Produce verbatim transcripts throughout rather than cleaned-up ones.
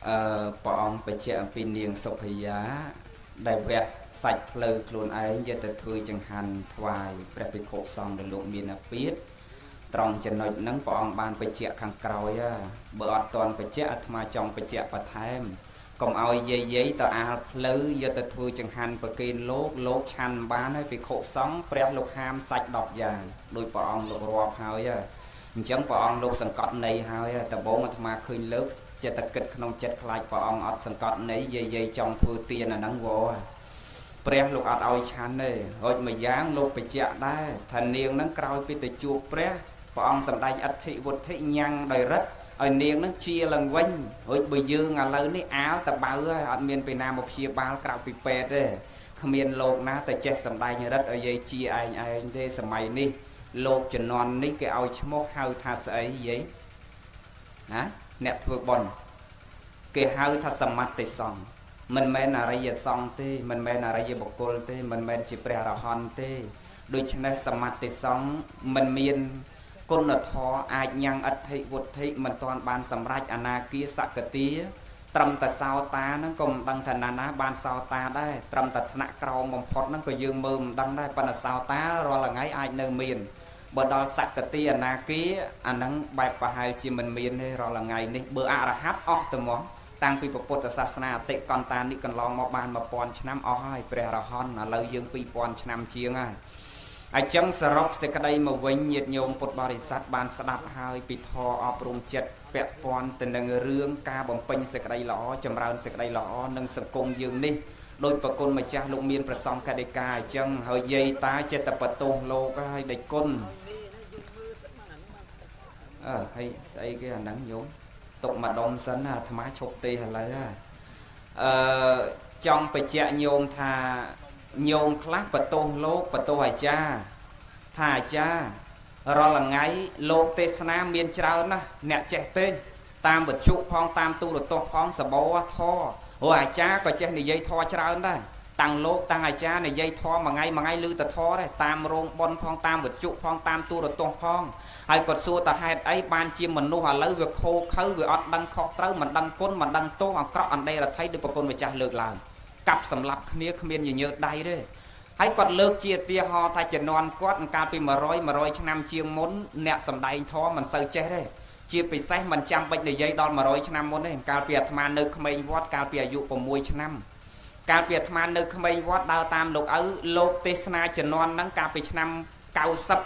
ព្រះអង្គបច្ចៈអំពីនាងសុភីយ៉ាដែលវះសាច់ភ្លៅខ្លួនឯងយកទៅធ្វើចង្ហាន់ថ្វាយព្រះភិក្ខុសង្ឃដែលលោកមានអាពាធត្រង់ចំណុចហ្នឹងព្រះអង្គបានបច្ចៈខាងក្រោយបើអត់ទាន់បច្ចៈអាត្មាចង់បច្ចៈបន្ថែមកុំឲ្យយាយយាយទៅអាលភ្លៅយកទៅធ្វើចង្ហាន់ប្រគេនលោកលោកឆាន់បានហើយភិក្ខុសង្ឃព្រះលោកហាមសាច់ដប់យ៉ាងដោយព្រះអង្គលោករាប់ហើយអញ្ចឹងព្រះអង្គលោកសង្កត់ន័យហើយតបងអាត្មាឃើញលើកចិត្តតែគិតក្នុងចិត្តខ្លាចព្រះអង្គអត់សង្កត់ន័យយាយយាយចង់ធ្វើទានអាហ្នឹងវព្រះលោកអត់ឲ្យឆាន់ទេរួចមួយយ៉ាងលោកបច្ចៈដែរថានាងហ្នឹងក្រោយពីទៅជួបព្រះព្រះអង្គសម្ដែងអធិវុទ្ធិញ៉ាំងដោយរិទ្ធឲ្យនាងហ្នឹងជាឡើងវិញរួចបើយើងឥឡូវនេះអាលតបើហើយអត់មានពេលណាមកព្យាបាលក្រៅពីពេទ្យទេគ្មានលោកណាទៅចេះសម្ដែងរិទ្ធឲ្យយាយជាឯងឯងទេសម័យនេះលោកជំនាន់នេះគេឲ្យឈ្មោះហៅថាស្អីយាយណាអ្នកធ្វើបុណ្យគេហៅថាសមត្ថិសង្ឃមិនមែនអរិយសង្ឃទេមិនមែនអរិយបុគ្គលទេមិនមែនជាព្រះអរហន្តទេដូច្នេះសមត្ថិសង្ឃមិនមានគុណធម៌អាចញ៉ាំងអធិវុទ្ធិមិនទាន់បានសម្រេចអនាគាសកតិត្រឹមតែសោតាហ្នឹងក៏មិនដឹងថាណាណាបានសោតាដែរត្រឹមតែថ្នាក់ក្រោមបំផុតហ្នឹងក៏យើងមើលមិនដឹងដែរប៉ុន្តែសោតារាល់ថ្ងៃអាចនៅមានបើដល់សកតិអនាគាអាហ្នឹងបែបប្រហែលជាមិនមានទេរាល់ថ្ងៃនេះបើអរហត្តអស់ទៅមកតាំងពីពុទ្ធសាសនាអតិកន្តានិកន្លងមកបានមួយពាន់ឆ្នាំអស់ហើយព្រះរហន្តឥឡូវយើងពីរពាន់ឆ្នាំជាងហើយអញ្ចឹងសរុបសេចក្តីមកវិញញាតិញោមពុទ្ធបរិស័ទបានស្ដាប់ហើយពីធម៌អប់រំចិត្តពាក់ព័ន្ធទៅនឹងរឿងការបំពេញសេចក្តីល្អចម្រើនសេចក្តីល្អនឹងសង្គមយើងនេះដោយប្រគុណម្ចាស់លោកមានប្រសងកតិកាអញ្ចឹងហើយយាយតាចិត្តបតោលោកហើយដេចគុណអើហើយស្អីគេអាហ្នឹងញោមទុកម្ដុំសិនអាអាត្មាឈប់ទេឥឡូវអឺចង់បញ្ជាក់ញោមថាញោមខ្លះបតោលោកបតោអាចារ្យថាអាចារ្យរាល់ថ្ងៃលោកទេសនាមានច្រើនណាស់អ្នកចេះទេតាមវិទ្យុផងតាមទូរទស្សន៍ផងសបោធរអូអាចារ្យក៏ចេះនិយាយធរច្រើនដែរតាំងលោកតាំងអាចារ្យនិយាយធម៌មួយថ្ងៃមួយថ្ងៃឮតែធម៌ដែរតាមរោងប៉ុនផងតាមវិទ្យុផងតាមទូរទស្សន៍ផងហើយគាត់សួរតហេតុអីបានជាមនុស្សឥឡូវវាខូខើវាអត់ដឹងខុសត្រូវមិនដឹងគុណមិនដឹងទោសអាក្រក់អន្តេរថៃដោយប្រគុណម្ចាស់លើកឡើងកាប់សម្លាប់គ្នាគ្មានញញើដៃទេហើយគាត់លើកជាឧទាហរណ៍ថាជំនាន់គាត់កាលពី100 100ឆ្នាំជាងមុនអ្នកសម្ដែងធម៌មិនសូវចេះទេជាពិសេសមិនចាំបាច់និយាយដល់100ឆ្នាំមុនទេកាលពីអាត្មានៅក្មេងវត្តកាលពីអាយុ6ឆ្នាំកាលពីអាត្មានៅក្មេងវត្តដើរតាមលោកឪលោកទេសនាជំនាន់ហ្នឹងកាលពីឆ្នាំ90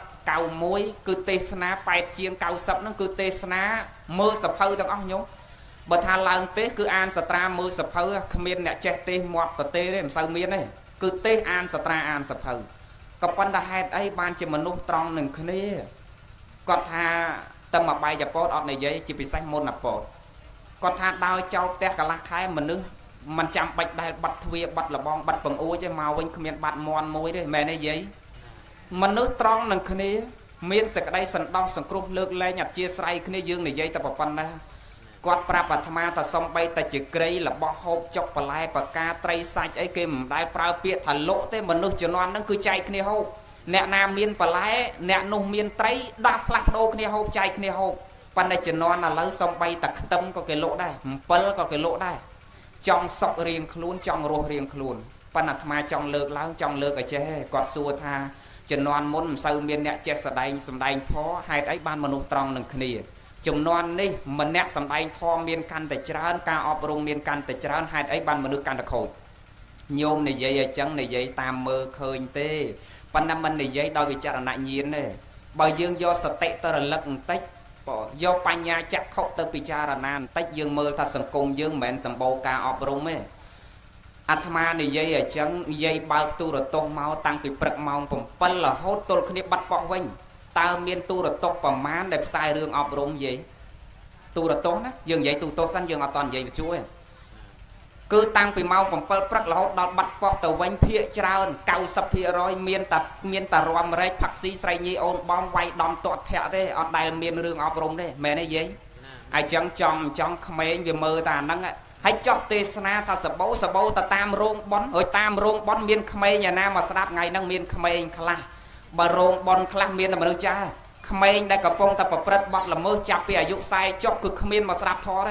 91គឺទេសនាប៉ែតជាង90ហ្នឹងគឺទេសនាមើលសភៅទាំងអស់ញោមបើថាឡើងទេសគឺអានសត្រាមើលសភៅគ្មានអ្នកចេះទេសមាត់ប្រទេសទេមិនសូវមានទេគឺទេសអានសត្រាអានសភៅក៏ប៉ុន្តែហេតុអីបានជាមនុស្សត្រង់នឹងគ្នាគាត់ថាតែមកបាយពតអត់និយាយជាពិសេសមុនអពតគាត់ថាដោយចោលផ្ទះកន្លះខែមនុស្សមិនចាំបាច់ដែលបាត់ទ្វាបាត់លបងបាត់បង្អួចទេមកវិញគ្មានបាត់មន់មួយទេមែនទេយាយមនុស្សត្រង់នឹងគ្នាមានសេចក្តីសន្តោសសង្គ្រោះលើកលែងអធិស្ឋានគ្នាយើងនិយាយតែប៉ុណ្ណាគាត់ប្រាប់អាត្មាថាសំបីតែជាក្រីរបស់ហូបចុកបន្លែបកាត្រីសាច់អីគេមិនដែលប្រើពាក្យថាលក់ទេមនុស្សជំនាន់ហ្នឹងគឺចែកគ្នាហូបអ្នកណាមានបន្លែអ្នកនោះមានត្រីដោះផ្លាស់ប្ដូរគ្នាហូបចែកគ្នាហូបប៉ុន្តែជំនាន់ឥឡូវសំបីតែខ្ទឹមក៏គេលក់ដែរអំពិលក៏គេលក់ដែរចង់សុករៀងខ្លួនចង់រស់រៀងខ្លួនប៉ុន្តែអាត្មាចង់លើកឡើងចង់លើកឲ្យចេះគាត់សួរថាជំនាន់មុនមិនសូវមានអ្នកចេះស្ដែងសម្ដែងធម៌ហេតុអីបានមនុស្សត្រង់នឹងគ្នាចំនួននេះម្នាក់សម្ដែងធម៌មានកាន់តែច្រើនការអប់រំមានកាន់តែច្រើនហេតុអីបានមនុស្សកាន់តែខូចញោមនិយាយអញ្ចឹងនិយាយតាមមើលឃើញទេប៉ុន្តែមិននិយាយដោយវិចារណញ្ញាណទេបើយើងយកសតិទៅរលឹកបន្តិចយកបញ្ញាចក្ខុទៅពិចារណាបន្តិចយើងមើលថាសង្គមយើងមិនមែនសម្បូរការអប់រំទេអាត្មានិយាយអញ្ចឹងនិយាយបើកទូរទស្សន៍មកតាំងពីព្រឹកម៉ោង7រហូតទល់គ្នាបាត់បោះវិញតើមានទូរទស្សន៍ប្រមាណដែលផ្សាយរឿងអប់រំយាយទូរទស្សន៍ណាយើងនិយាយទូរទស្សន៍សិនយើងអត់តនិយាយវិទ្យុទេគឺតាំងពីម៉ោង7ព្រឹករហូតដល់បាត់បោះទៅវិញភាគច្រើន90%មានតែមានតែរំរែកផាក់ស៊ីស្រីញីអូនបងវាយដំទាត់ធាក់ទេអត់ដែលមានរឿងអប់រំទេមែនទេយាយអញ្ចឹងចង់ចង់ក្មេងវាមើលតែអាហ្នឹងហើយចោះទេសនាថាសបោសបោទៅតាមរោងប៉ុនហើយតាមរោងប៉ុនមានក្មេងឯណាមកស្ដាប់ថ្ងៃហ្នឹងមានក្មេងខ្លះបើរោងប៉ុនខ្លះមានតែមនុស្សចាស់ក្មេងដែលកំពុងតែប្រព្រឹត្តបទល្មើសចាប់ពីអាយុ40ចុះគឺគ្មានមកស្ដាប់ធម៌ទេ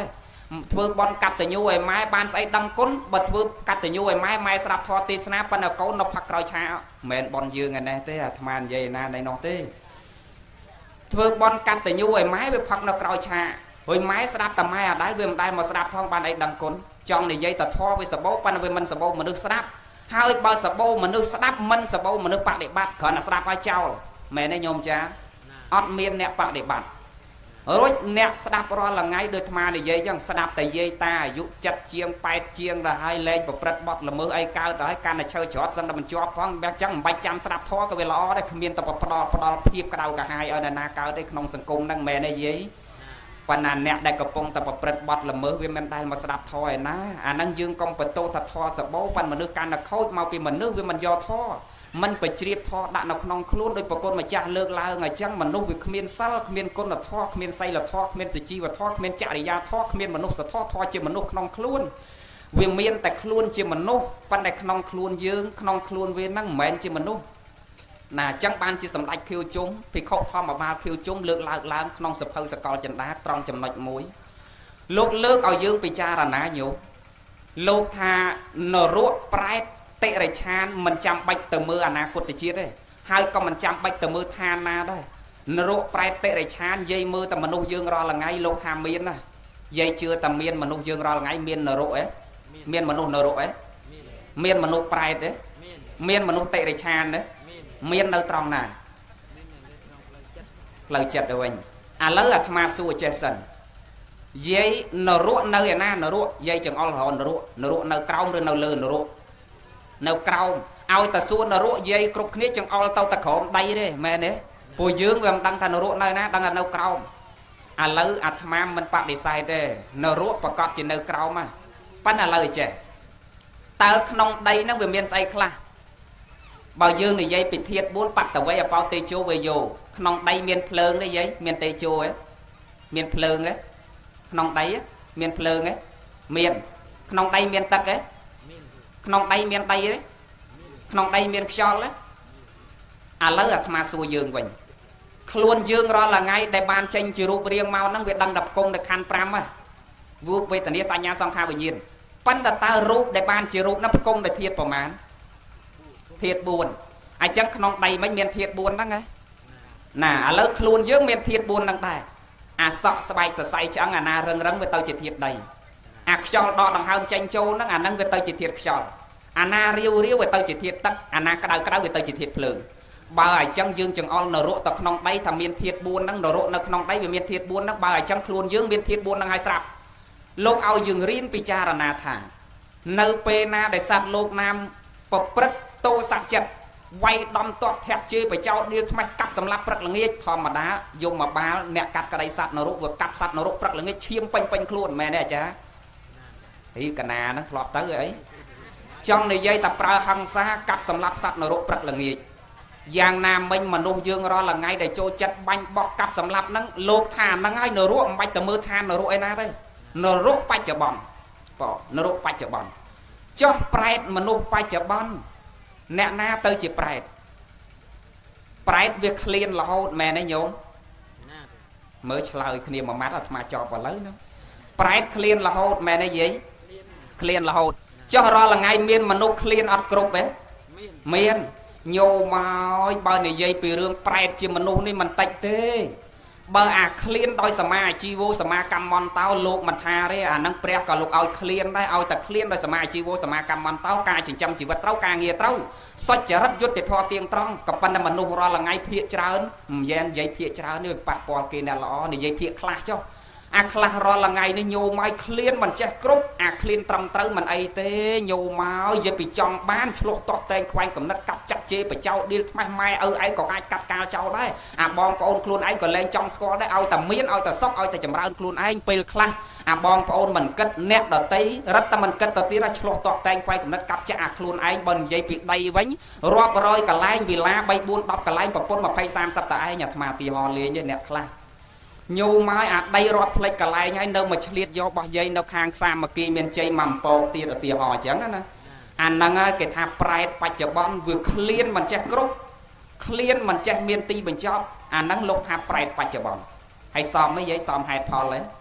ធ្វើបន់កតញ្ញូឲ្យម៉ែបានស្អីដឹងគុណបើធ្វើកតញ្ញូឲ្យម៉ែម៉ែស្រាប់ធម៌ទេសនាប៉ុន្តែកូននៅផឹកក្រោយឆាមិនមែនបន់យើងឯនេះទេអាត្មានិយាយណាណៃនោះទេធ្វើបន់កតញ្ញូឲ្យម៉ែវាផឹកនៅក្រោយឆាហើយម៉ែស្ដាប់តែម៉ែអដែលវាមិនដែលមកស្ដាប់ផងបានអីដឹងគុណចង់និយាយតែធម៌វាសបោប៉ុន្តែវាមិនសបោមនុស្សស្ដាប់ហើយបើសបោមនុស្សស្ដាប់មិនសបោមនុស្សបដិបត្តិគ្រាន់តែស្ដាប់ឲ្យចោលមែនទេញោមចាអត់មានអ្នកបដិបត្តិរួចអ្នកស្ដាប់រាល់ថ្ងៃដោយអាត្មានិយាយចឹងស្ដាប់តែយាយតាអាយុចិត្តជាងប៉ែតជាងដល់ហើយលែងប្រព្រឹត្តបទល្មើសអីកើតដល់ហើយកាន់តែឈើច្រត់សិនតែមិនជាប់ផងបែបចឹងមិនបាច់ចាំស្ដាប់ធម៌ក៏វាល្អដែរគ្មានតែផ្ដល់ផ្ដល់ភាពក្តៅក្រហាយឲ្យនរណាកើតទេក្នុងសង្គមហ្នឹងមែនទេយាយប៉ុន្តែអ្នកដែលកំពុងតែប្រព្រឹត្តបទល្មើសវាមិនដែលមកស្ដាប់ធម៌ឯណាអាហ្នឹងយើងកុំបន្ទោសថាធម៌សបោប៉ុន្តែមនុស្សកាន់តែខូចមកពីមនុស្សវាមិនយកធម៌មិនបជ្រាបធម៌ដាក់នៅក្នុងខ្លួនដោយប្រគុណម្ចាស់លើកឡើងអញ្ចឹងមនុស្សវាគ្មានសិលគ្មានគុណធម៌គ្មានសីលធម៌គ្មានសុជីវធម៌គ្មានចរិយាធម៌គ្មានមនុស្សធម៌ធម៌ជាមនុស្សក្នុងខ្លួនវាមានតែខ្លួនជាមនុស្សប៉ុន្តែក្នុងខ្លួនយើងក្នុងខ្លួនវាហ្នឹងមិនមែនជាមនុស្សណាអញ្ចឹងបានជាសម្ដេចខៀវជុំភិក្ខុធម្មបាលខៀវជុំលើកឡើងឡើងក្នុងសភៅសកលចិន្តាត្រង់ចំណុចមួយលោកលើកឲ្យយើងពិចារណាញោមលោកថានរកប្រែតតិរិឆានមិនចាំបាច់ទៅមើលអនាគតជាតិទេហើយក៏មិនចាំបាច់ទៅមើលឋានណាដែរនរកប្រែតតិរិឆានយាយមើលតែមនុស្សយើងរាល់ថ្ងៃលោកថាមានណាយាយជឿតែមានមនុស្សយើងរាល់ថ្ងៃមាននរកឯងមានមនុស្សនរកឯងមានមនុស្សប្រែតទេមានមនុស្សតិរិឆានទេមាននៅត្រង់ណាផ្លូវចិត្តទៅវិញឥឡូវអាត្មាសួរចេះសិនយាយនរកនៅឯណានរកយាយចង្អុលរហនរកនរកនៅក្រោមឬនៅលើនរកនៅក្រោមឲ្យតែសួរនរកយាយគ្រប់គ្នាចង្អុលទៅតែក្រោមដីទេមែនទេពួកយើងវាមិនដឹងថានរកនៅណាដឹងតែនៅក្រោមឥឡូវអាត្មាមិនបដិសេធទេនរកប្រកបជានៅក្រោមហ្នឹងប៉ុន្តែឥឡូវចេះតើក្នុងដីហ្នឹងវាមានស្អីខ្លះបើយើងនិយាយពីធាតុបួនបតវ័យអបោតេជោវេយោក្នុងដីមានភ្លើងទេយាយមានតេជោទេមានភ្លើងទេក្នុងដីមានភ្លើងទេមានក្នុងដីមានទឹកទេក្នុងដីមានដីទេក្នុងដីមានខ្យល់ទេឥឡូវអាត្មាសួរយើងវិញខ្លួនយើងរាល់ថ្ងៃដែលបានចេញជារូបរាងមកហ្នឹងវាដឹងតែផ្គង់នៅខណ្ឌប្រាំហ៎រូបវេទនាសញ្ញាសង្ខារវិញ្ញាណប៉ុន្តែតើរូបដែលបានជារូបហ្នឹងផ្គង់ដោយធាតុប្រមាណធាតុបួនអញ្ចឹងក្នុងដីមិនមានធាតុបួនហ្នឹងណាណាឥឡូវខ្លួនយើងមានធាតុបួនហ្នឹងដែរអាសក់ស្បែកសរសៃឆ្អឹងអាណារឹងរឹងវាទៅជាធាតុដីអាខ្យល់ដកដង្ហើមចេញចូលហ្នឹងអាហ្នឹងវាទៅជាធាតុខ្យល់អាណារាវរាវវាទៅជាធាតុទឹកអាណាក្តៅក្តៅវាទៅជាធាតុភ្លើងបើអញ្ចឹងយើងចង្អុលនរកទៅក្នុងដីថាមានធាតុបួនហ្នឹងនរកនៅក្នុងដីវាមានធាតុបួនហ្នឹងបើអញ្ចឹងខ្លួនយើងមានធាតុបួនហ្នឹងហើយស្រាប់លោកឲ្យយើងរៀនពិចារណាថានៅពេលណាដែលសត្វលោកណាមប្រព្រឹត្តទោសចិត្តវាយដំទាត់ធាក់ជេរបចោតឌៀលថ្មេះកាប់សម្លាប់ព្រឹកល្ងាចធម្មតាយមមកបាលអ្នកកាត់ក្តីសត្វនរកវាកាប់សត្វនរកព្រឹកល្ងាចឈាមពេញពេញខ្លួនមែនទេអាចារ្យហីកណាហ្នឹងធ្លាប់ទៅអីចង់និយាយតែប្រើហិង្សាកាប់សម្លាប់សត្វនរកព្រឹកល្ងាចយ៉ាងណាមិញមនុស្សយើងរាល់ថ្ងៃដែលចូលចិត្តបាញ់បោះកាប់សម្លាប់ហ្នឹងលោកថាហ្នឹងហើយនរកមិនបាច់ទៅមើលឋាននរកឯណាទេនរកបច្ចុប្បន្នបងនរកបច្ចុប្បន្នចុះប្រែតមនុស្សបច្ចុប្បន្នអ្នកណាទៅជាប្រែតប្រែតវាឃ្លានរហូតមែនទេញោមមើលឆ្លើយគ្នាមួយម៉ាត់អាត្មាចប់ឥឡូវហ្នឹងប្រែតឃ្លានរហូតមែនទេយាយឃ្លានរហូតចុះរាល់ថ្ងៃមានមនុស្សឃ្លានអត់គ្រប់ទេមានញោមមកបើនិយាយពីរឿងប្រែតជាមនុស្សនេះមិនតិចទេបើអាឃ្លានដោយសមាអាជីវោសមាកម្មន្តោលោកមិនថាទេអានឹងព្រះក៏លោកឲ្យឃ្លានដែរឲ្យតែឃ្លានដោយសមាអាជីវោសមាកម្មន្តោការចិញ្ចឹមជីវិតត្រូវការងារត្រូវសុចរិតយុត្តិធម៌ទៀងត្រង់ក៏ប៉ុន្តែមនុស្សរាល់ថ្ងៃភាកច្រើនមិនយ៉ែននិយាយភាកច្រើននេះវាប៉ះពាល់គេអ្នកល្អនិយាយភាកខ្លះចុះអាខ្លះរាល់ថ្ងៃនេះញោមមកឃ្លានមិនចេះគ្រប់អាឃ្លានត្រឹមត្រូវមិនអីទេញោមមកនិយាយពីចង់បានឆ្លោះតោះតែងខ្វែងកំណត់កាប់ចាក់ជេរបចោឌីលថ្មេះម៉ែឪឯងក៏អាចកាត់កាលចោលដែរអាបងប្អូនខ្លួនឯងក៏លែងចង់ស្គាល់ដែរឲ្យតែមានឲ្យតែសុខឲ្យតែចម្រើនខ្លួនឯងពេលខ្លះអាបងប្អូនមិនគិតអ្នកដតីរត់តែមិនគិតទៅទៀតឆ្លោះតោះតែងខ្វែងកំណត់កាប់ចាក់អាខ្លួនឯងបើនិយាយពីដីវិញរាប់រយកន្លែងវិឡាបីបួនដប់កន្លែងប្រពន្ធ20 30តឯងអាត្មាទីហោលេងទេអ្នកខ្លះញោមមកអាដីរាប់ផ្លេចកន្លែងហើយនៅមកឆ្លៀតយកបោះយាយនៅខាងសាមគ្គីមានជ័យមកអំពកទៀតឧទាហរណ៍អញ្ចឹងណាអាហ្នឹងហើយគេថាប្រែតបច្ចុប្បន្នវាឃ្លានមិនចេះគ្រប់ឃ្លានមិនចេះមានទីបញ្ចប់អាហ្នឹងលោកថាប្រែតបច្ចុប្បន្នហើយសមអីយាយសមហេតុផលហ៎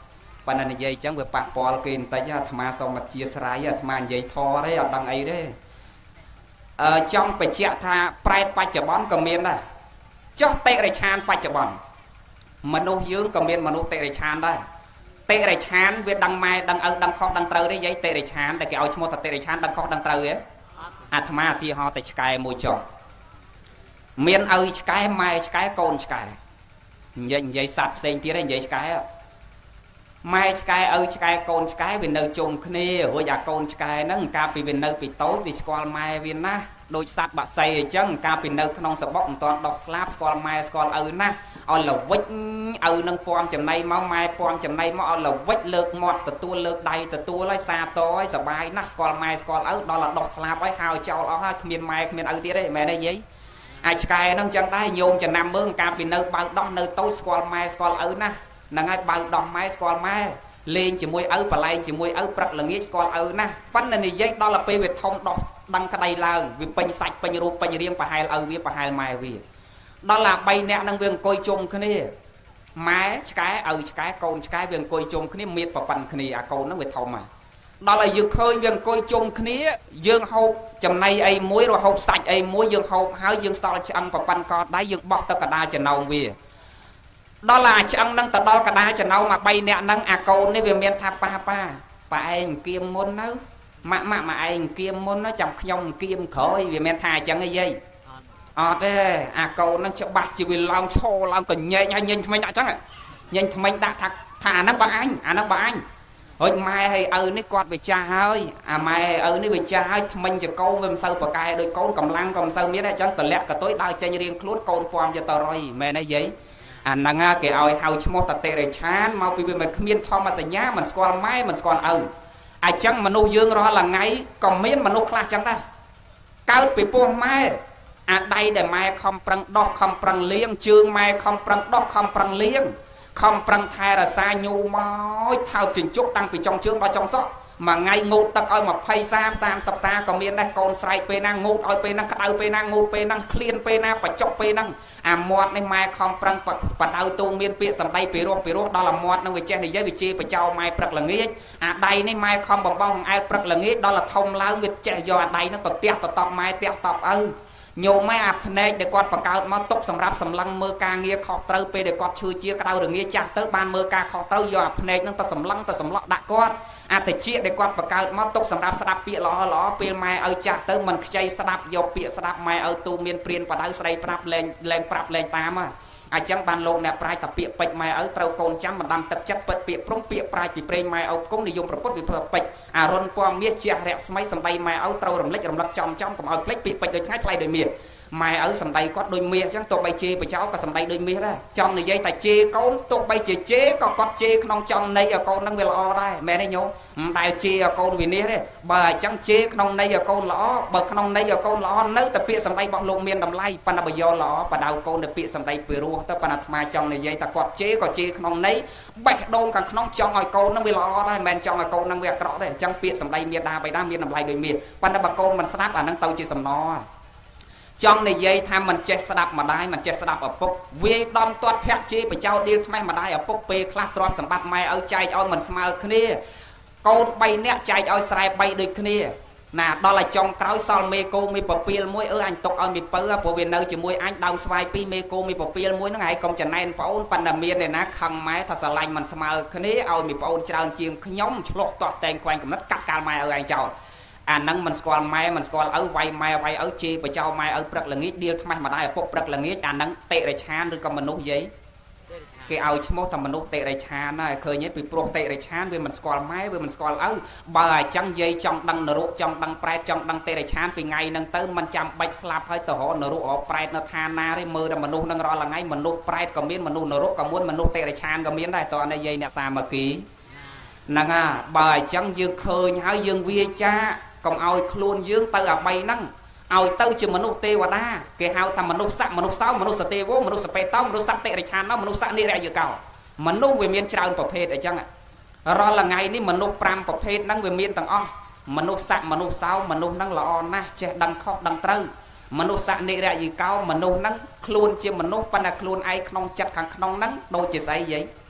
ប៉ុន្តែនិយាយអញ្ចឹងវាប៉ះពាល់គេបន្តិចអាត្មាសូមអធិស្ឋានអាត្មានិយាយធរទេអត់ដឹងអីទេអឺចង់បញ្ជាក់ថាប្រែតបច្ចុប្បន្នក៏មានដែរចុះតិរិឆានបច្ចុប្បន្នមនុស្សយើងក៏មានមនុស្សតិរិឆានដែរតិរិឆានវាដឹងម៉ែដឹងឪដឹងខុសដឹងត្រូវទេយាយតិរិឆានតែគេឲ្យឈ្មោះថាតិរិឆានដឹងខុសដឹងត្រូវទេអាត្មាឧទាហរណ៍តែឆ្កែមួយចុះមានឪឆ្កែម៉ែឆ្កែកូនឆ្កែនិយាយនិយាយសត្វផ្សេងទៀតទេនិយាយឆ្កែម៉ែឆ្កែឪឆ្កែកូនឆ្កែវានៅជុំគ្នារួចអាកូនឆ្កែហ្នឹងកាលពីវានៅពីតូចវាស្គាល់ម៉ែវាណាស់ដូចសត្វបាក់សីអញ្ចឹងកាលពីនៅក្នុងសបុកមិនទាន់ដោះស្លាប់ស្គាល់ម៉ែស្គាល់ឪណាស់ឲ្យល្វិចឪនឹងពំចំណៃមកម៉ែពំចំណៃមកឲ្យល្វិចលើកមាត់ទទួលលើកដៃទទួលឲ្យសាតឲ្យសបាយណាស់ស្គាល់ម៉ែស្គាល់ឪដល់ដល់ដោះស្លាប់ឲ្យហើយចោលអស់ហើយគ្មានម៉ែគ្មានឪទៀតទេមែនទេយាយអាចឆ្កែហ្នឹងចឹងដែរញោមចំណាំមើលកាលពីនៅបើដោះនៅតូចស្គាល់ម៉ែស្គាល់ឪណាស់ហ្នឹងហើយបើដោះម៉ែស្គាល់ម៉ែលេងជាមួយឪបលែងជាមួយឪព្រឹកល្ងាចស្គាល់ឪណាស់ប៉ុន្តែនិយាយដល់ទៅពេលវាធំដោះដឹងក្តីឡើងវាពេញសាច់ពេញរូបពេញរាងប្រហែលឪវាប្រហែលម៉ែវាដល់ឡាបីនាក់ហ្នឹងវាអង្គុយជុំគ្នាម៉ែឆ្កែឪឆ្កែកូនឆ្កែវាអង្គុយជុំគ្នាមៀតប្រប៉ិនគ្នាអាកូនហ្នឹងវាធំហើយដល់ឲ្យយើងឃើញវាអង្គុយជុំគ្នាយើងហូបចំណីអីមួយឬហូបសាច់អីមួយយើងហូបហើយយើងសល់ឆ្អឹងប្រប៉ិនកដៃយើងបោះទៅកដាលចំណោមវាដល់ឡាឆ្អឹងហ្នឹងទៅដល់កដាលចំណោមមកបីនាក់ហ្នឹងអាកូននេះវាមានថាប៉ាប៉ាប៉ាឯងគៀមមុនទៅម៉ាក់ម៉ាក់ម៉ាក់ឯងគៀមមុនទៅចាំខ្ញុំគៀមក្រោយវាមានថាអញ្ចឹងអីយាយអត់ទេអាកូនហ្នឹងច្បាស់ជាវាឡើងឈរឡើងកញែកហើយញញថ្មិញដាក់អញ្ចឹងញញថ្មិញដាក់ថាថាអាហ្នឹងបងអញអាហ្នឹងបងអញហើយម៉ែហើយឪនេះគាត់វាចាស់ហើយអាម៉ែហើយឪនេះវាចាស់ហើយថ្មិញចកោវាមិនសូវប្រកែដោយកូនកម្លាំងក៏មិនសូវមានដែរអញ្ចឹងតលាក់កតុយដើរចេញរៀងខ្លួនកូនពំយកទៅរយមែនទេយាយអាហ្នឹងគេឲ្យហៅឈ្មោះតតិរិឆានមកពីវាមិនគ្មានធម្មសញ្ញាមិនស្គាល់ម៉ែមិនស្គាល់ឪអញ្ចឹងមនុស្សយើងរាល់ថ្ងៃក៏មានមនុស្សខ្លះចឹងដែរកើតពីពោះម៉ែអាដៃដែលម៉ែខំប្រឹងដោះខំប្រឹងលាងជើងម៉ែខំប្រឹងដោះខំប្រឹងលាងខំប្រឹងថែរក្សាញូមកថើបជញ្ជក់តាំងពីចុងជើងដល់ចុងសក់មួយថ្ងៃងូតទឹកឲ្យยี่สิบ 30 30សាក៏មានដែរកូនស្រែកពេលណាងូតឲ្យពេលហ្នឹងក្តៅពេលណាងូតពេលហ្នឹងឃ្លានពេលណាបច្ចុកពេលហ្នឹងអាមាត់នេះម៉ែខំប្រឹងបដៅទូមានពាក្យសម្ដីពីរោះពីរោះដល់អាមាត់ហ្នឹងវាចេះនិយាយវាជេរបចោម៉ែព្រឹកល្ងាចអាដៃនេះម៉ែខំបំបងអែតព្រឹកល្ងាចដល់អាធំឡើងវាចេះយកអាដៃហ្នឹងទៅទះទៅតបម៉ែទះតបឪញោមម៉ែអាភ្នែកដែលគាត់បង្កើតមកទុកសម្រាប់សម្លឹងមើលការងារខុសត្រូវពេលដែលគាត់ឈឺជាក្តៅរងាចាស់ទៅបានមើលការខុសត្រូវយកអាភ្នែកហ្នឹងទៅសម្លឹងទៅសម្លក់ដាក់គាត់អាតិចដែលគាត់បង្កើតមកទុកសម្រាប់ស្ដាប់ពាក្យល្អល្អពេលម៉ែឲ្យចាស់ទៅមិនខ្ចីស្ដាប់យកពាក្យស្ដាប់ម៉ែឲ្យទូមានព្រានបដៅស្រីប្រាប់លែងលែងប្រាប់លែងតាមអញ្ចឹងបានលោកអ្នកប្រាជ្ញតាពាក្យពេចម៉ែឲ្យត្រូវកូនចាំបណ្ដាំទឹកចិត្តពិតពាក្យព្រមពាក្យប្រាជ្ញពីព្រេងម៉ែឲ្យគុំនិយមប្រពុតវិប្រពេចអារុនពណ៌មាសជះរស្មីសំដីម៉ែឲ្យត្រូវរំលឹករំលឹកចំចំកុំឲ្យភ្លេចពាក្យពេចដូចថ្ងៃថ្លៃដូចមាសម៉ែឲ្យសំដីគាត់ដូចមាសអញ្ចឹងទោះបីជេរបចោក៏សំដីដូចមាសដែរចង់និយាយតែជេរកូនទោះបីជាជេរក៏គាត់ជេរក្នុងចំន័យឲ្យកូននឹងវាល្អដែរមែនទេញោមមិនដែលជេរឲ្យកូនវានេះទេបើអញ្ចឹងជេរក្នុងន័យឲ្យកូនល្អបើក្នុងន័យឲ្យកូនល្អនៅតែពាក្យសំដីរបស់លោកមានតម្លៃប៉ុន្តែបើយកល្អបដៅកូនទៅពាក្យសំដីពីរោះទៅប៉ុន្តែអាត្មាចង់និយាយតែគាត់ជេរក៏ជេរក្នុងន័យបេះដូងខាងក្នុងចង់ឲ្យកូននឹងវាល្អដែរមិនមែនចង់ឲ្យកូននឹងវាអាក្រក់ទេអញ្ចឹងពាក្យសំដីមេដាបៃតាមានតម្លៃដូចមាសប៉ុន្តែបើកូនមិនស្ដាប់អានឹងទៅជាសំណោចង់និយាយថាមិនចេះស្ដាប់ម្ដាយមិនចេះស្ដាប់ឪពុកវាយដំទាត់ធាក់ជេរបចោដៀលថ្មេះម្ដាយឪពុកពេលខ្លះទ្រព្យសម្បត្តិម៉ែឲ្យចែកឲ្យមិនស្មើគ្នាកូនបីនាក់ចែកឲ្យស្រែបីដូចគ្នាណាដល់ឲ្យចុងក្រោយសល់មេគោមេពពាលមួយអឺអញຕົកឲ្យមេពៅព្រោះវានៅជាមួយអញដើមស្វាយពីរមេគោមេពពាលមួយហ្នឹងឯងកុំចំណែនប្អូនប៉ុន្តែមានឯណាខឹងម៉ែថាស្រឡាញ់មិនស្មើគ្នាឲ្យមេប្អូនច្រើនជាងខ្ញុំឆ្លោះទាស់តែងខ្វែងកំណត់កាត់កាលម៉ែឲ្យឯងចោលអាហ្នឹងមិនស្គាល់ម៉ែមិនស្គាល់ឪវាយម៉ែវាយឪជេរបចោម៉ែឪព្រឹកល្ងាចដៀលថ្មេះម្ដាយឪពុកព្រឹកល្ងាចអាហ្នឹងតិរិឆានឬក៏មនុស្សយាយគេឲ្យឈ្មោះតែមនុស្សតិរិឆានហើយឃើញទេពីព្រោះតិរិឆានវាមិនស្គាល់ម៉ែវាមិនស្គាល់ឪបើអញ្ចឹងយាយចង់ដឹងនរកចង់ដឹងប្រែតចង់ដឹងតិរិឆានពីថ្ងៃហ្នឹងទៅមិនចាំបាច់ស្លាប់ហើយទៅរកនរករកប្រែតនៅឋានណាទេមើលតែមនុស្សហ្នឹងរាល់ថ្ងៃមនុស្សប្រែតក៏មានមនុស្សនរកក៏មានមនុស្សតិរិឆានក៏មានដែរតើនេះយាយអ្នកសាមគ្គីហ្នឹងហ่าបើអញ្ចឹងយើងឃើញហើយយើងវាចាកុំឲ្យខ្លួនយើងទៅអាបីហ្នឹងឲ្យទៅជាមនុស្សទេវតាគេហៅថាមនុស្សស័កមនុស្សសោមនុស្សសទេវមនុស្សសពេតោមនុស្សសត្វតិរិឆានមនុស្សស័កនិរយកោមនុស្សវាមានច្រើនប្រភេទអញ្ចឹងរាល់ថ្ងៃនេះមនុស្សប្រាំប្រភេទហ្នឹងវាមានទាំងអស់មនុស្សស័កមនុស្សសោមនុស្សហ្នឹងល្អណាស់ចេះដឹងខុសដឹងត្រូវមនុស្សស័កនិរយកោមនុស្សហ្នឹងខ្លួនជាមនុស្សប៉ុន្តែខ្លួនឯងក្នុងចិត្តខាងក្នុងហ្នឹងដូចជាស្អីយាយ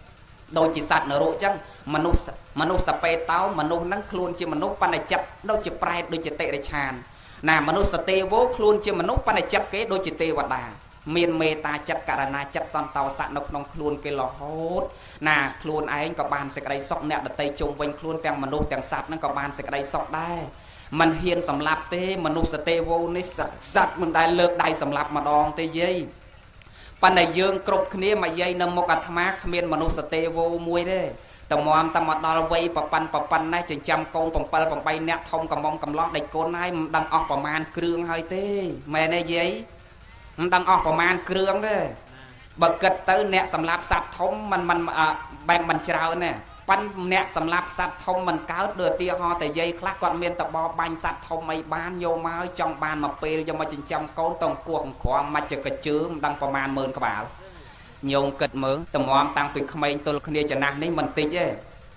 đôi chỉ sạch nở rộ chăng manu manu sập pe táo manu nắng khuôn chỉ manu pan này chặt đôi chỉ prai đôi chỉ tệ để tràn nà manu sate vô khuôn chỉ manu pan này chặt cái đôi chỉ tê vật đà miền mê ta chặt cả na chặt son tàu sạn nọc nong khuôn cái lò hốt nà khuôn ai có bàn sẽ cái sọc nẹt tây chung quanh khuôn tiếng manu tiếng sạt nó có bàn sẽ cái sọc đai mình hiền sầm lạp tê manu sate vô ní sạt mình đai lược đai sầm lạp mà đòn tê dây pan này dương cột kia mà dây nằm một ạt má miền manu sate vô muối đấy tầm mòm tầm mặt đo vây bập pan bập pan này chừng trăm con bập pan bập bay nẹt thông cầm mông cầm lót đầy côn này đang ọpประมาณ เครื่อง hơi tê mẹ này giấy đang ọpประมาณ เครื่อง đấy bậc cật tới nẹt sầm lạp sạp thông mình mình bèn mình chào nè pan nẹt sầm lạp sạp thông mình cáo đưa tia ho tại dây khác còn miền tập bò banh sạp thông mấy ban vô máu trong ban mà pê cho mà chừng trăm con tông cuồng khoang mà chừng cái chứa đang ประมาณ mười các bạn nhung kịch mướn tầm mòm tăng bị không ai tôi kia cho nàng đấy mình tí chứ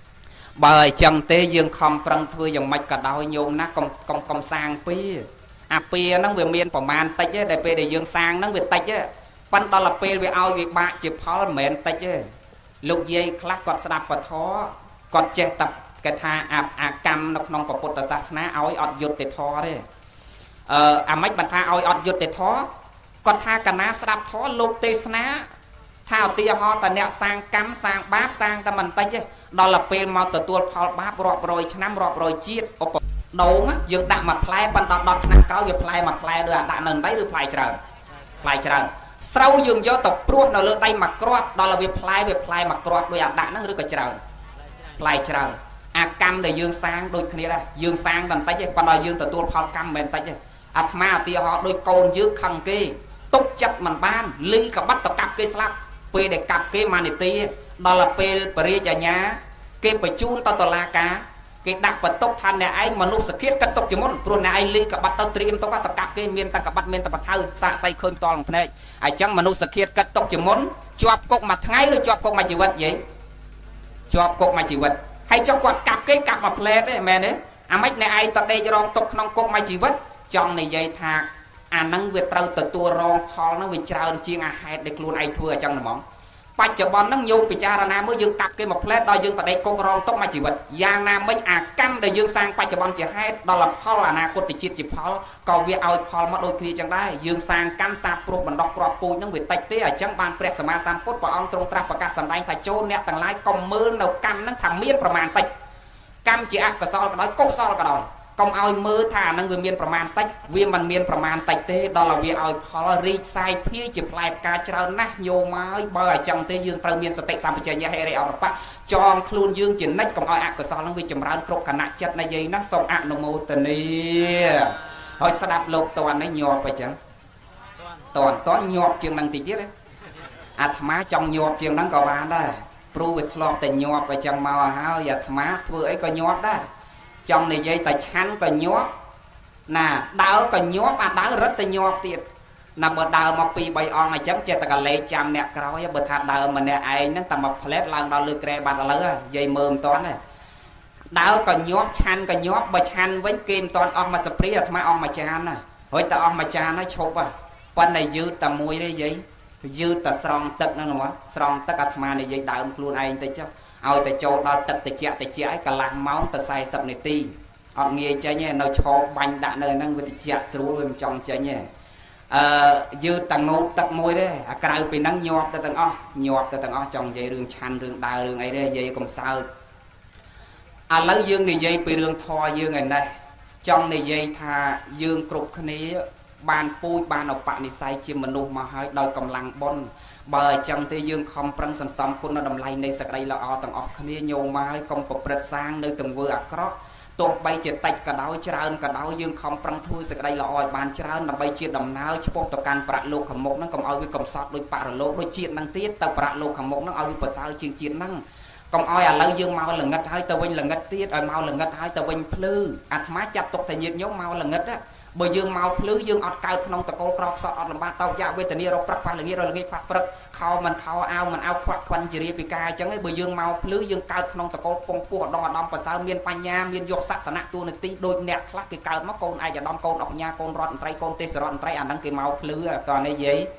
bởi chẳng tế dương không prăng thưa dòng mạch cả đôi nhung nó công công công sang pi à pi nó về miền ประมาณ tách chứ để pi để dương sang nó về tách chứ pan đó là pi về ao về bạ chỉ phá mền tách chứ lục dây khác còn sạp và thó còn che tập cái tha à à cam nó không có bột tơ sát ná ao ọt dột để thó đấy ờ à mấy bạn tha ao ọt dột để thó còn tha cả ná sạp thó lục tê ná thao tia ho ta nẹt sang cắm sang báp sang ta mình tay chứ đó là pê mau từ tua phao báp rọp rồi năm rọp rồi chiết đầu á dương đạm mà play ban đọt đọt năm cáo việc play mà play được đạm nền đấy được play trời play trời sau dương do tập pruột nó lơ đây mà crop đó là việc play việc play mà crop đôi đạm nó được cái trời play trời à cam để dương sang đôi kia đây dương sang đàn tay chứ ban đòi dương từ tua phao cam bên tay chứ à mà tia họ đôi côn dương khăng kia túc chất mình ban ly cả bắt tập cặp kia slap pe để cặp cái manity đó là pe peri cho nhá cái phải chun tao tao la cá cái đặc vật tốc than này anh mà lúc sực khiết cắt tốc chỉ muốn pro này anh ly cả bắt tao triêm tao bắt tao cặp cái miền tao cả bắt miền tao bắt thao xạ say khơi to lòng này ai chẳng mà lúc sực khiết cắt tốc chỉ muốn chọp cột mặt ngay rồi chọp cột mà chỉ vật vậy chọp cột mà chỉ vật hay cho quạt cặp cái cặp mà plate đấy mẹ đấy à mấy này ai tao đây cho rong tốc non cột mà chỉ vật trong này dây thạc à năng việc trâu từ tua rong phò nó bị trâu chiên à hai để luôn ai thua trong là món bạch cho bọn năng nhung bị cha ra nam mới dương cặp cái một plate đôi dương tại đây con rong tóc mà chỉ vật giang nam mới à cam để dương sang bạch cho bọn chỉ hai đó là phò là na con thì chết chỉ phò còn việc ao phò mà đôi khi chẳngได้dương sang cam sa pro bằng đọc crop pui những việc tách tế ở trong ban press sama sam phút và ông trong trap và các sản đánh tại chỗ nè tầng lái công mưa đầu cam nó thằng miên ประมาณ tách cam chỉ ác cả so cái nói cốt so cả đòi công ao mưa thả năng về miền ประมาณ tách viên bằng miền ประมาณ tách tế đó là việc ao phò ri sai phía chỉ lại cá trâu nát nhô mai bơi trong tế dương tây miền sạch sam chơi nhà hay để ao bạc cho luôn dương chỉ nách công ao ác cả so năng về chấm rán cột cả nát chất này dây nát sông ác nông mô tần đi hồi sa đạp lục toàn này nhọp phải chẳng toàn toàn nhọp trường năng tí tiết đấy à má trong nhọp trường năng có bán đây pro việc lọp tình nhọp phải chẳng màu hao và má vừa ấy có nhọp đó trong này dây ta chán có nhóp nè đau có nhóp à đau rất là nhóp tiệt nè bờ đau mà pi bay on này chấm che ta cả lệ chăm nè cào bờ thạt đau mà nè ai nó tầm một plate lần đau lư kre bạt lỡ dây mờm toán này đau có nhóp chán có nhóp bờ chán với kim toán on mà spray là thay on mà chán nè hỏi ta on mà chán nó chụp à bên này dư ta mùi đấy vậy dư ta sòng tật nó nữa sòng tất cả tham này dây đau luôn ai tới chứ ao tại châu đó tật tại chẹt tại chẹt cả làng máu tại sai sập này ti họ nghe chơi nhé nó cho bánh đã nơi năng với chẹt xuống bên trong chơi nhé dư tầng một tầng môi đấy à cái bị nắng nhọp tới tầng o nhọp tới tầng o trong dây đường chăn đường đào đường ấy đây dây còn sao à lấy dương này dây bị đường thò dương ngày này trong này dây thà dương cục này bàn pui bàn ở bạn này sai chim mình nụ mà hơi đòi cầm lăng bon bờ chẳng thì dương không prăng sầm sầm con nó đầm lay này sạc đây là o tầng ọc kia nhiều mai công cục bật sang nơi từng vừa ác crop tổ bay chết tạch cả đau trơn cả đau dương không prăng thui sạc đây là oi bàn trơn là bay chết đầm nào chụp tổ can bạc lô khẩm mộc nó cầm oi với cầm sọt đôi bạc lô đôi chiết năng tiết tàu bạc lô khẩm mộc nó oi với bờ sao chiên chiên năng còn oi à lấy dương mau là ngất hai tàu vinh là ngất tiết oi mau là ngất hai tàu vinh plư à má chặt tục thể nhiệt nhốt mau là ngất á bởi dương mau plư dương ọt cao trong tàu cô crop sọt ọt làm ba tàu dạ với tình yêu rập phát là nghĩa rồi là nghĩa phát bật khao mình khao ao mình ao khoác khoăn chỉ đi pika chẳng ấy bởi dương mau plư dương cao trong tàu cô phong pua đo đom và sao miền panya miền dọc sắt tận tu này tí đôi nẹt khác cái cao mất con ai giờ đom con ọt nha con rọt trai con tê rọt trai à đăng cái mau plư toàn này vậy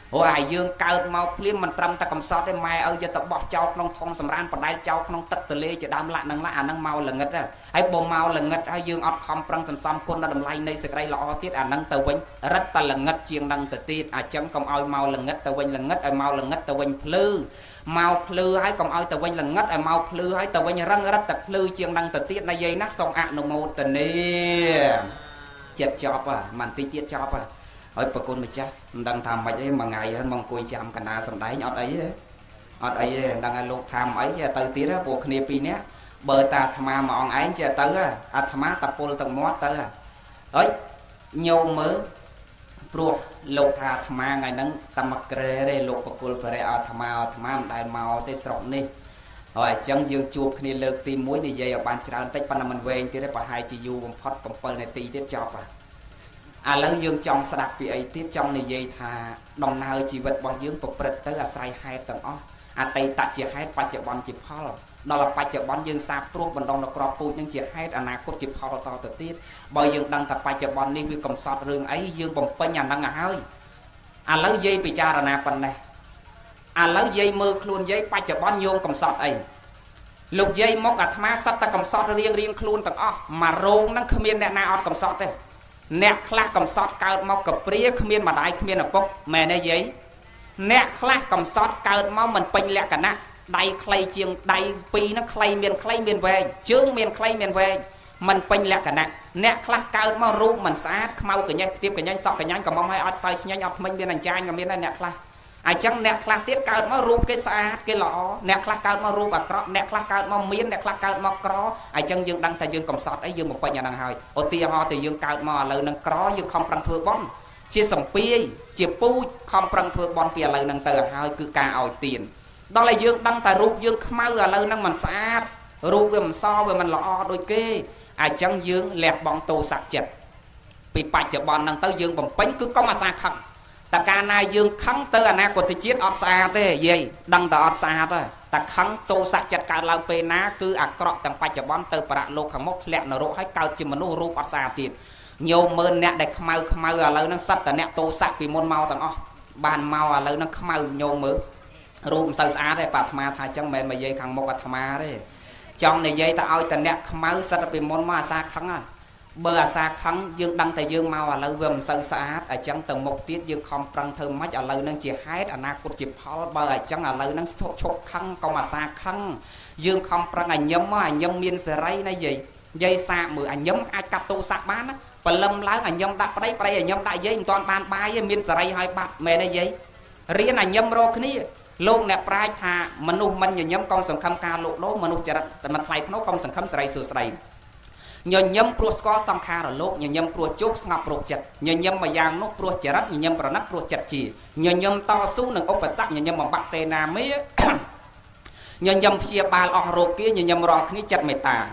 អូអាយើងកើតមកភ្លាមមិនត្រឹមតែកំសត់ទេម៉ែឲ្យយកទៅបោះចោលក្នុងធុងសម្រានបដែតចោលក្នុងទឹកទលេជាដើមលាក់នឹងលាក់អានឹងមកល្ងិតហើយបើមកល្ងិតហើយយើងអត់ខំប្រឹងសន្សំគុណដល់តម្លៃនៃសេចក្តីល្អទៀតអានឹងទៅវិញរឹតតែល្ងិតជាងនឹងទៅទៀតអញ្ចឹងកុំឲ្យមកល្ងិតទៅវិញល្ងិតឲ្យមកល្ងិតទៅវិញភ្លឺមកភ្លឺហើយកុំឲ្យទៅវិញល្ងិតឲ្យមកភ្លឺហើយទៅវិញរឹងរឹតតែភ្លឺជាងនឹងទៅទៀតណាយាយណាសូមអនុមោទនាចិត្តចប់ហ่ะមិនតិចទៀតចប់ហ่ะហើយប្រគុណម្ចាស់មិនដឹងថាម៉េចអីមួយថ្ងៃហើយមកអង្គុយចាំកណាសំដែងអត់អីទេអត់អីទេដឹងឲ្យលោកថាអីចេះទៅទៀតពួកគ្នាពីរនាក់បើតាអាត្មាមួយអង្គឯងចេះទៅអាត្មាតពុលទឹកមាត់ទៅហើយញោមមើលព្រោះលោកថាអាត្មាថ្ងៃហ្នឹងតែមកក្រែទេលោកប្រគុណបរិយអាត្មាអាត្មាមិនដែលមកទេស្រុកនេះហើយអញ្ចឹងយើងជួបគ្នាលើកទីមួយនិយាយឲ្យបានច្រើនតិចប៉ុន្តែមិនវែងទៀតទេប្រហែលជាយូរបំផុតbảyនាទីទៀតចប់ហើយឥឡូវយើងចង់ស្ដាប់ពីអីទៀតចង់និយាយថាដំណើរជីវិតរបស់យើងប្រព្រឹត្តទៅអាស្រ័យហេតុទាំងអស់អតីតជាហេតុបច្ចុប្បន្នជាផលដល់បច្ចុប្បន្នយើងសាបព្រោះបណ្ដងដល់ក្របពូជនឹងជាហេតុអនាគតជាផលតទៅទៀតបើយើងដឹងថាបច្ចុប្បន្ននេះវាកំសត់រឿងអីយើងបំពេញអានឹងឲ្យហើយឥឡូវយាយពិចារណាប៉ុណ្ណេះឥឡូវយាយមើលខ្លួនយាយបច្ចុប្បន្នយោងកំសត់អីលោកយាយមកអាត្មាសត្វតែកំសត់រៀងរៀងខ្លួនទាំងអស់មករោងហ្នឹងគ្មានអ្នកណាអត់កំសត់ទេអ្នកខ្លះកំសត់កើតមកកព្រាគ្មានម្ដាយគ្មានឪពុកមែនទេយាយអ្នកខ្លះកំសត់កើតមកមិនពេញលក្ខណៈដៃខ្លីជាងដៃពីរហ្នឹងខ្លីមានខ្លីមានវែងជើងមានខ្លីមានវែងមិនពេញលក្ខណៈអ្នកខ្លះកើតមករូបមិនស្អាតខ្មៅកញ្ញេះទៀបកញ្ញេះសក់កញ្ញេះកំមុំឲ្យអត់សើស្ញាញ់អត់ថ្មិញមានអញ្ចាញក៏មានដែរអ្នកខ្លះអញ្ចឹងអ្នកខ្លះទៀតកើតមករូបគេស្អាតគេល្អអ្នកខ្លះកើតមករូបអាក្រក់អ្នកខ្លះកើតមកមានអ្នកខ្លះកើតមកក្រអញ្ចឹងយើងដឹងថាយើងកំសត់អីយើងបំពេញអាហ្នឹងហើយឧទាហរណ៍ទៅយើងកើតមកឥឡូវហ្នឹងក្រយើងខំប្រឹងធ្វើបន់ជាសម្ពាយជាពូជខំប្រឹងធ្វើបន់ពីឥឡូវហ្នឹងទៅឲ្យហើយគឺការឲ្យទានដល់ឲ្យយើងដឹងថារូបយើងខ្មៅឥឡូវហ្នឹងមិនស្អាតរូបវាមិនសវាមិនល្អដូចគេអញ្ចឹងយើងលះបង់ទោសៈចិត្តពីបច្ចុប្បន្នហ្នឹងទៅយើងបំពេញគឺកុំអាសាខឹងតែកាលណាយើងខឹងទៅអនាគតជាតិអត់ស្អាតទេយាយដឹងតែអត់ស្អាតទេតែខឹងទោសៈចិត្តកើតឡើងពេលណាគឺអាក្រក់ទាំងបច្ចុប្បន្នទៅប្រាក់លោកខាងមុខធ្លាក់នរកហើយកើតជាមនុស្សរូបអត់ស្អាតទៀតញោមមើលអ្នកដែលខ្មៅខ្មៅឥឡូវហ្នឹងសិតតែអ្នកទោសៈពីមុនមកទាំងអស់បានមកឥឡូវហ្នឹងខ្មៅញោមមើលរូបមិនសូវស្អាតទេបាទអាត្មាថាអញ្ចឹងមិនមែនមកនិយាយខាងមុខអាត្មាទេចង់និយាយតែឲ្យតែអ្នកខ្មៅសិតតែពីមុនមកអាសាខឹងហ่ะបើអាសាខឹងយើងដឹងតែយើងមកឥឡូវវាមិនសូវស្អាតអញ្ចឹងទៅមុខទៀតយើងខំប្រឹងធ្វើម៉េចឥឡូវហ្នឹងជាហេតុអនាគតជាផលបើអញ្ចឹងឥឡូវហ្នឹងឈប់ខឹងកុំអាសាខឹងយើងខំប្រឹងអញ្ញឹមមកអញ្ញឹមមានសេរីណាយាយយាយសាកមើលអញ្ញឹមអាចកាត់ទោសៈបានណាបលឹមឡើងអញ្ញឹមដាក់ប្តីប្តីអញ្ញឹមដាក់យាយមិនទាន់បានបាយទេមានសេរីហើយបាត់មែនទេយាយរៀនអញ្ញឹមរកគ្នាលោកអ្នកប្រាជ្ញថាមនុស្សមិនញញឹមកុំសង្ឃឹមការលោកដូរមនុស្សចរិតតែមិនថ្លៃភ្នោកុំសង្ឃឹមសេរីសួស្តីញញឹមព្រោះស្គាល់សង្ខារលោកញញឹមព្រោះជោគស្ងប់រោគចិត្តញញឹមមួយយ៉ាងនោះព្រោះចរិតញញឹមប្រណិតព្រោះចិត្តជាញញឹមតស៊ូនឹងឧបសគ្គញញឹមបំបាក់សេនាមាញញឹមព្យាបាលអស់រោគាញញឹមរាល់គ្នាចិត្តមេត្តា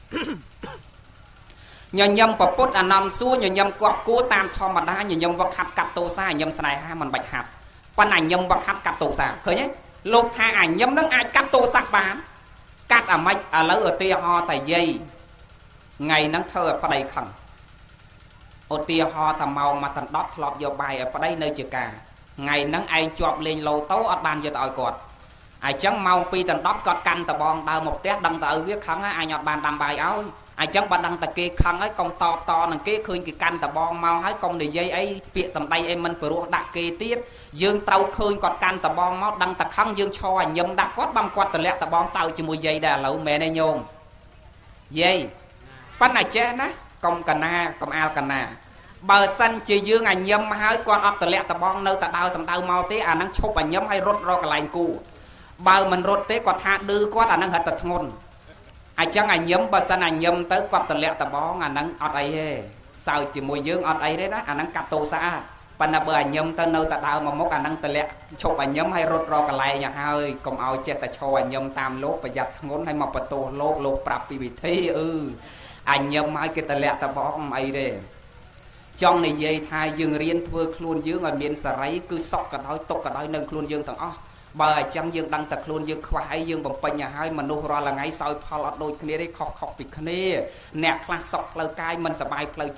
ញញឹមប្រពុតអនន្តសួរញញឹមគប់គួរតាមធម្មតាញញឹមវឹកហាត់កាត់ទោសាញញឹមស្នេហាមិនបាច់ហាត់ប៉ុន្តែញញឹមវឹកហាត់កាត់ទោសាឃើញទេលោកថាអញញឹមនឹងអាចកាត់ទោសាបានកាត់អាម៉េចឥឡូវឧទាហរណ៍តែយាយថ្ងៃហ្នឹងធ្វើឲ្យប្តីខឹងឧទាហរណ៍តែមកមកតណ្ដប់ធ្លាប់យកបាយឲ្យប្តីនៅជាការថ្ងៃហ្នឹងឯងជាប់លេងឡូតូអត់បានយកទៅឲ្យគាត់អញ្ចឹងម៉ោងពីរតណ្ដប់គាត់កាន់តបងដើរមកផ្ទះដឹងតែឲ្យវាខឹងហើយអញអត់បានដាំបាយឲ្យអញ្ចឹងបើដឹងតែគេខឹងហើយកុំតបតនឹងគេឃើញគេកាន់តបងមកហើយកុំនិយាយអីពាក្យសម្ដីអីមិនព្រោះដាក់គេទៀតយើងត្រូវឃើញគាត់កាន់តបងមកដឹងតែខឹងយើងឈរឲ្យញឹមដាក់គាត់បំគាត់តម្លាក់តបងសើចជាមួយយាយដែរឥឡូវមែនទេញោមយាយប៉ុន្តែចេះណាកុំកណាកុំអាលកណាបើសិនជាយើងអញឹមហើយគាត់អត់តម្លាក់តបងនៅតែដើរសម្ដៅមកទេអាហ្នឹងឈប់អញឹមហើយរត់រកកន្លែងគូបើមិនរត់ទេគាត់ថាឌឺគាត់អាហ្នឹងហិតតែធ្ងន់អញ្ចឹងអញឹមបើសិនអញឹមទៅគាត់តម្លាក់តបងអាហ្នឹងអត់អីទេសើចជាមួយយើងអត់អីទេណាអាហ្នឹងកាត់ទោសៈប៉ុន្តែបើអញឹមទៅនៅតែដើរមកមុខអាហ្នឹងតម្លាក់ឈប់អញឹមហើយរត់រកកន្លែងឲ្យហើយកុំឲ្យចេះតែឈរអញឹមតាមលោកប្រយ័ត្នធ្ងន់ហើយមកបន្ទោសលោកលោកប្រាប់ពីវិធីអឺអញញឹមឲ្យគេតម្លាក់តបងអីទេចង់និយាយថាយើងរៀនធ្វើខ្លួនយើងឲ្យមានសេរីគឺសក់ក៏ដោយទុកក៏ដោយនៅខ្លួនយើងទាំងអស់បើអញ្ចឹងយើងដឹងតែខ្លួនយើងខ្វះអីយើងបំពេញឲ្យហើយមនុស្សរាល់ថ្ងៃសោយផលអត់ដូចគ្នាទេខុសខុសពីគ្នាអ្នកខ្លះសក់ផ្លូវកាយមិនសบายផ្លូវចិត្ត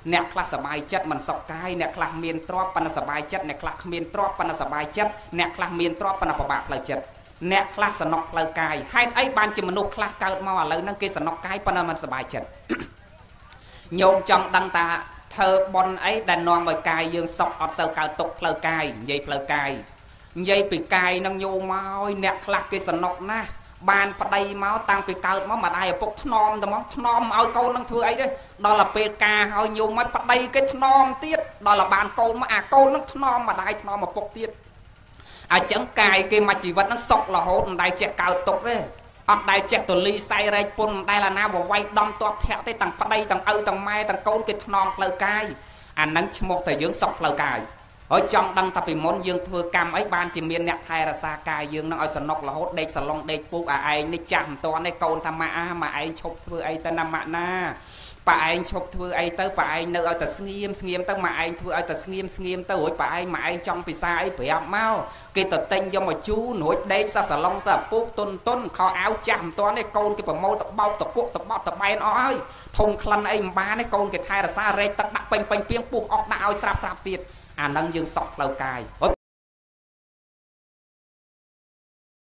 អ្នកខ្លះសบายចិត្តមិនសុខកាយអ្នកខ្លះមានទ្រព្យប៉ុន្តែសบายចិត្តអ្នកខ្លះគ្មានទ្រព្យប៉ុន្តែសบายចិត្តអ្នកខ្លះមានទ្រព្យប៉ុន្តែពិបាកផ្លូវចិត្តអ្នកខ្លះសំណុកផ្លូវកាយហេតុអីបានជាមនុស្សខ្លះកើតមកឥឡូវហ្នឹងគេសំណុកកាយប៉ុន្តែមិនសบายចិត្តញោមចង់ដឹងថាធ្វើបន់អីដែលនាំឲ្យកាយយើងសុខអត់សូវកើតទុកផ្លូវកាយនិយាយផ្លូវកាយនិយាយពីកាយនឹងញោមមកអ្នកខ្លះគេសំណុកណាស់បានប្តីមកតាំងពីកើតមកម្ដាយឪពុកថ្នមតែមកថ្នមឲ្យកូននឹងធ្វើអីទេដល់ទៅពេលការឲ្យញោមមកប្តីគេថ្នមទៀតដល់ទៅបានកូនមកអាកូននឹងថ្នមម្ដាយថ្នមឪពុកទៀតអញ្ចឹងកាយគេមកជីវិតនឹងសុខរហូតមិនដែលចេះកើតទុកទេអត់ដែលចេះទលីសៃរែកពុនមិនដែលអាណាវវាយដំទាត់ធាក់ទេទាំងប្តីទាំងឪទាំងម៉ែទាំងកូនគេថ្នមផ្លូវកាយអានឹងឈ្មោះតែយើងសុខផ្លូវកាយហើយចង់ដឹងថាពីមុនយើងធ្វើកម្មអីបានជាមានអ្នកថែរក្សាកាយយើងនឹងឲ្យសនុករហូតដេកសឡុងដេកពូកអាឯងនេះចាស់មិនតាន់ទេកូនថាម៉ាអាម៉ាឯងឈប់ធ្វើអីទៅណាម៉ាក់ណាប៉ាឯងឈប់ធ្វើអីទៅប៉ាឯងនៅឲ្យតែស្ងៀមស្ងៀមទៅម៉ាឯងធ្វើឲ្យតែស្ងៀមស្ងៀមទៅរួចប៉ាឯងម៉ាឯងចង់ពិសាអីប្រាប់មកគេទៅទិញយកមកជូររួចដេកសសឡុងសពូកតុនតុនខោអាវចាស់មិនតាន់ទេកូនគេប្រមូលទៅបោកទៅគក់ទៅបត់ទៅបែនអស់ហើយធំក្លិនអីមិនបានទេកូនគេថែរក្សារែកទឹកដាក់ពេញពេញពីងពុះអស់ដាក់ឲ្យស្រាប់ស្រាប់ទៀតអានឹងយើងសក់ផ្លូវកាយហើយ